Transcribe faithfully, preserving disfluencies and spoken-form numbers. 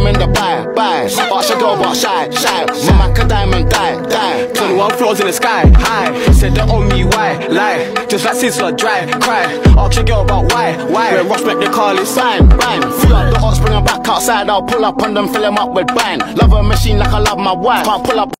I'm in the buy, buy. Ask your girl about shy, shy. My Mac a diamond, die, die. twenty-one floors in the sky, high. Said they owe me, why, lie. Just like Sizzler, dry, cry. Ask your girl about why, why. When Ross back the car, it's Bang, bang. Fill up the ox, bring 'em back outside. I'll pull up on them, fill 'em up with bang. Love a machine like I love my wife. Can't pull up.